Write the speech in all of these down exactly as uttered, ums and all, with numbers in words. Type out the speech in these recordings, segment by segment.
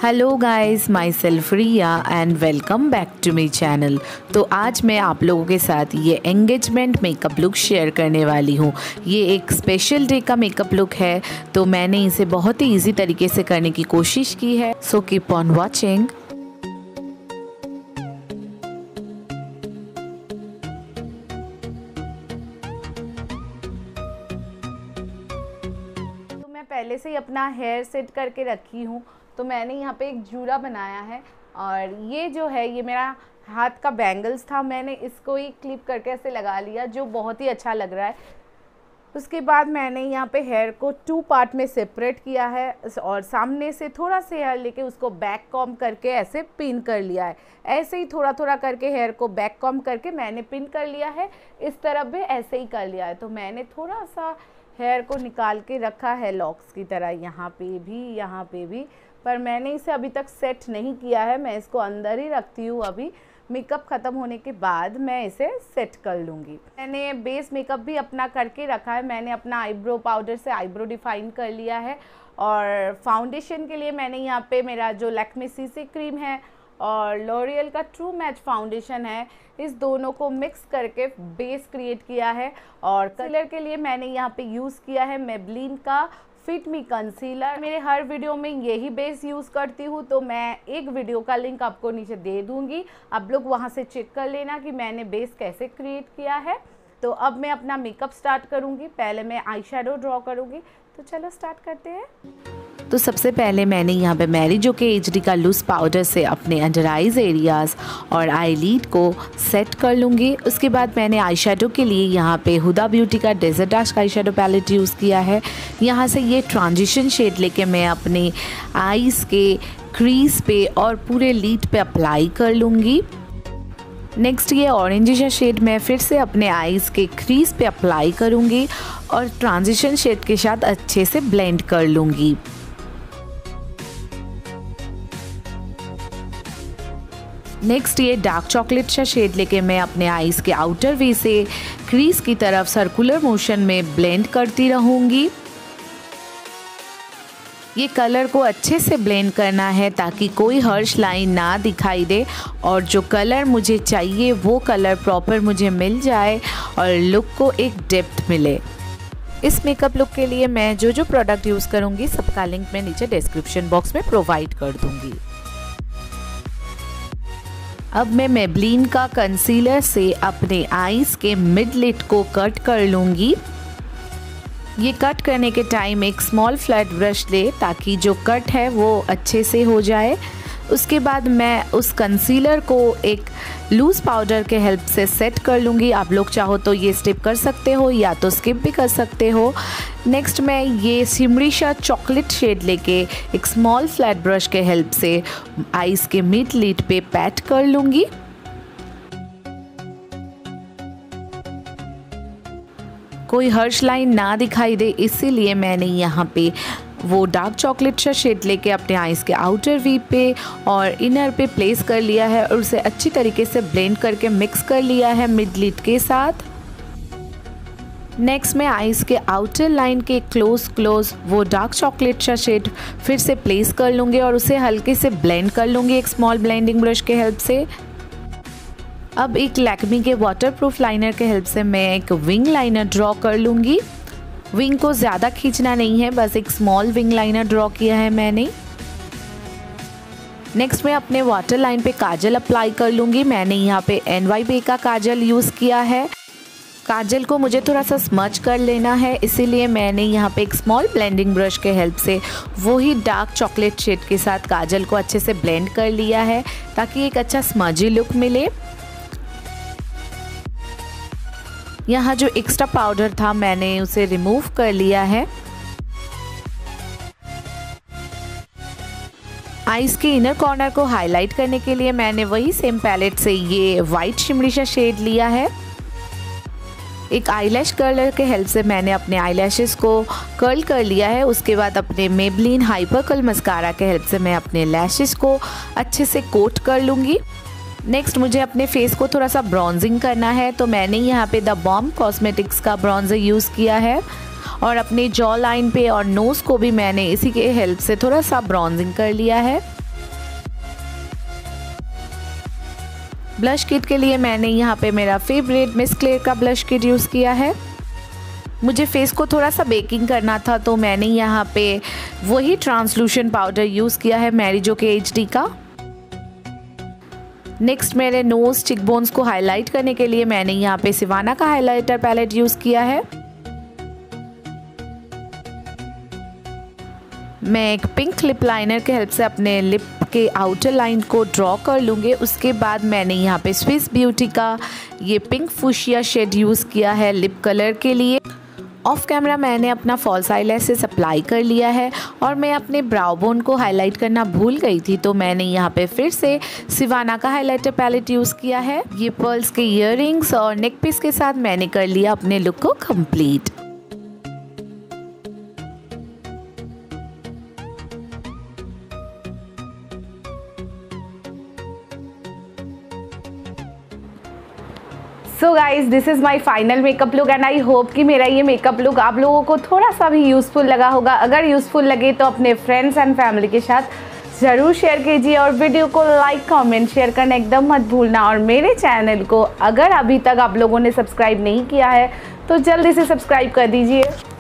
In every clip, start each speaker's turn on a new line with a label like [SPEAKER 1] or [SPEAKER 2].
[SPEAKER 1] Hello guys, my self Riya and welcome back to my channel. तो आज मैं आप लोगों के साथ ये एंगेजमेंट मेकअप लुक शेयर करने वाली हूँ। ये एक स्पेशल डे का मेकअप लुक है, तो मैंने इसे बहुत ही इजी तरीके से करने की कोशिश की है। So keep on watching.
[SPEAKER 2] तो मैं पहले से ही अपना हेयर सेट करके रखी हूँ। तो मैंने यहाँ पे एक जूड़ा बनाया है और ये जो है ये मेरा हाथ का बैंगल्स था। मैंने इसको ही क्लिप करके ऐसे लगा लिया, जो बहुत ही अच्छा लग रहा है। उसके बाद मैंने यहाँ पे हेयर को टू पार्ट में सेपरेट किया है और सामने से थोड़ा सा हेयर लेके उसको बैक कॉम्ब करके ऐसे पिन कर लिया है। ऐसे ही थोड़ा थोड़ा करके हेयर को बैक कॉम्ब करके मैंने पिन कर लिया है। इस तरफ भी ऐसे ही कर लिया है। तो मैंने थोड़ा सा हेयर को निकाल के रखा है लॉक्स की तरह, यहाँ पे भी यहाँ पे भी, पर मैंने इसे अभी तक सेट नहीं किया है। मैं इसको अंदर ही रखती हूँ। अभी मेकअप ख़त्म होने के बाद मैं इसे सेट कर लूँगी। मैंने बेस मेकअप भी अपना करके रखा है। मैंने अपना आईब्रो पाउडर से आईब्रो डिफाइन कर लिया है और फाउंडेशन के लिए मैंने यहाँ पे मेरा जो लैक्मे सीसी क्रीम है और लॉरियल का ट्रू मैच फाउंडेशन है, इस दोनों को मिक्स करके बेस क्रिएट किया है। और कंसीलर के लिए मैंने यहाँ पे यूज़ किया है मेबलिन का फिट मी कंसीलर। मेरे हर वीडियो में यही बेस यूज़ करती हूँ, तो मैं एक वीडियो का लिंक आपको नीचे दे दूँगी। आप लोग वहाँ से चेक कर लेना कि मैंने बेस कैसे क्रिएट किया है। तो अब मैं अपना मेकअप स्टार्ट करूँगी। पहले मैं आई शेडो ड्रॉ करूँगी, तो चलो स्टार्ट करते हैं।
[SPEAKER 1] तो सबसे पहले मैंने यहाँ पे मैरिजो के एच डी का लूज पाउडर से अपने अंडर आइज एरियाज़ और आई लीड को सेट कर लूँगी। उसके बाद मैंने आई शेडो के लिए यहाँ पे हुदा ब्यूटी का डेजर्ट डैश का आई शेडो पैलेट यूज़ किया है। यहाँ से ये ट्रांजिशन शेड लेके मैं अपने आईज़ के क्रीज पे और पूरे लीड पे अप्लाई कर लूँगी। नेक्स्ट ये ऑरेंज सा शेड मैं फिर से अपने आईज़ के क्रीज पे अप्लाई करूँगी और ट्रांजिशन शेड के साथ अच्छे से ब्लेंड कर लूँगी। नेक्स्ट ये डार्क चॉकलेट सा शेड लेके मैं अपने आईज़ के आउटर वे से क्रीज की तरफ सर्कुलर मोशन में ब्लेंड करती रहूँगी। ये कलर को अच्छे से ब्लेंड करना है ताकि कोई हर्श लाइन ना दिखाई दे और जो कलर मुझे चाहिए वो कलर प्रॉपर मुझे मिल जाए और लुक को एक डेप्थ मिले। इस मेकअप लुक के लिए मैं जो जो प्रोडक्ट यूज़ करूँगी सबका लिंक मैं नीचे डिस्क्रिप्शन बॉक्स में प्रोवाइड कर दूँगी। अब मैं मेबलिन का कंसीलर से अपने आईज़ के मिड लिड को कट कर लूँगी। ये कट करने के टाइम एक स्मॉल फ्लैट ब्रश ले ताकि जो कट है वो अच्छे से हो जाए। उसके बाद मैं उस कंसीलर को एक लूज़ पाउडर के हेल्प से सेट कर लूँगी। आप लोग चाहो तो ये स्टिप कर सकते हो या तो स्किप भी कर सकते हो। नेक्स्ट मैं ये शिमरी सा चॉकलेट शेड लेके एक स्मॉल फ्लैट ब्रश के हेल्प से आईज़ के मिड लिड पे पैट कर लूँगी। कोई हर्श लाइन ना दिखाई दे इसीलिए मैंने यहाँ पे वो डार्क चॉकलेट सा शेड लेके अपने आईज़ के आउटर वी पे और इनर पे प्लेस कर लिया है और उसे अच्छी तरीके से ब्लेंड करके मिक्स कर लिया है मिड लिड के साथ। नेक्स्ट मैं आईज़ के आउटर लाइन के क्लोज क्लोज वो डार्क चॉकलेट सा शेड फिर से प्लेस कर लूँगी और उसे हल्के से ब्लेंड कर लूँगी एक स्मॉल ब्लेंडिंग ब्रश के हेल्प से। अब एक लैक्मी के वाटरप्रूफ लाइनर के हेल्प से मैं एक विंग लाइनर ड्रॉ कर लूँगी। विंग को ज़्यादा खींचना नहीं है, बस एक स्मॉल विंग लाइनर ड्रॉ किया है मैंने। नेक्स्ट मैं अपने वाटर लाइन पे काजल अप्लाई कर लूँगी। मैंने यहाँ पे एन वाई बी का काजल यूज़ किया है। काजल को मुझे थोड़ा सा स्मच कर लेना है, इसीलिए मैंने यहाँ पे एक स्मॉल ब्लेंडिंग ब्रश के हेल्प से वही डार्क चॉकलेट शेड के साथ काजल को अच्छे से ब्लेंड कर लिया है ताकि एक अच्छा स्मजी लुक मिले। यहाँ जो एक्स्ट्रा पाउडर था मैंने उसे रिमूव कर लिया है। आईज़ के इनर कॉर्नर को हाईलाइट करने के लिए मैंने वही सेम पैलेट से ये वाइट शिमरी सा शेड लिया है। एक आईलैश कर्लर के हेल्प से मैंने अपने आईलैशेस को कर्ल कर लिया है। उसके बाद अपने मेबलिन हाइपर कर्ल मस्कारा के हेल्प से मैं अपने लैशेस को अच्छे से कोट कर लूँगी। नेक्स्ट मुझे अपने फेस को थोड़ा सा ब्रॉन्जिंग करना है, तो मैंने यहाँ पे द बॉम कॉस्मेटिक्स का ब्रॉन्जर यूज़ किया है और अपने जॉ लाइन पे और नोज़ को भी मैंने इसी के हेल्प से थोड़ा सा ब्रॉन्जिंग कर लिया है। ब्लश किट के लिए मैंने यहाँ पे मेरा फेवरेट मिस क्लेयर का ब्लश किट यूज़ किया है। मुझे फेस को थोड़ा सा बेकिंग करना था तो मैंने यहाँ पे वही ट्रांसलूशन पाउडर यूज़ किया है मैरिजो के एच डी का। नेक्स्ट मेरे नोज़ चिक बोन्स को हाईलाइट करने के लिए मैंने यहाँ पे सिवाना का हाइलाइटर पैलेट यूज़ किया है। मैं एक पिंक लिप लाइनर के हेल्प से अपने लिप के आउटर लाइन को ड्रॉ कर लूँगी। उसके बाद मैंने यहाँ पे स्विस ब्यूटी का ये पिंक फुशिया शेड यूज़ किया है लिप कलर के लिए। ऑफ कैमरा मैंने अपना फॉल्स आईलैशेस अप्लाई कर लिया है और मैं अपने ब्राउ बोन को हाईलाइट करना भूल गई थी तो मैंने यहाँ पे फिर से सिवाना का हाइलाइटर पैलेट यूज़ किया है। ये पर्ल्स के इयररिंग्स और नेक पीस के साथ मैंने कर लिया अपने लुक को complete.
[SPEAKER 2] So guys this is my final makeup look and I hope कि मेरा ये मेकअप लुक आप लोगों को थोड़ा सा भी यूज़फुल लगा होगा। अगर यूज़फुल लगे तो अपने फ्रेंड्स एंड फैमिली के साथ ज़रूर शेयर कीजिए और वीडियो को लाइक कमेंट शेयर करना एकदम मत भूलना। और मेरे चैनल को अगर अभी तक आप लोगों ने सब्सक्राइब नहीं किया है तो जल्दी से सब्सक्राइब कर दीजिए।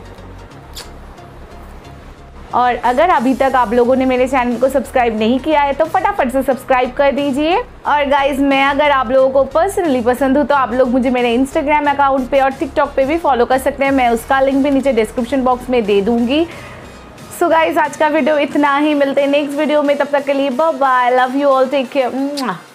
[SPEAKER 2] और अगर अभी तक आप लोगों ने मेरे चैनल को सब्सक्राइब नहीं किया है तो फटाफट से सब्सक्राइब कर दीजिए। और गाइज मैं अगर आप लोगों को पर्सनली पसंद हूँ तो आप लोग मुझे मेरे इंस्टाग्राम अकाउंट पे और टिकटॉक पे भी फॉलो कर सकते हैं। मैं उसका लिंक भी नीचे डिस्क्रिप्शन बॉक्स में दे दूँगी। सो गाइज आज का वीडियो इतना ही, मिलते हैं नेक्स्ट वीडियो में, तब तक के लिए bye bye, love you all, take care.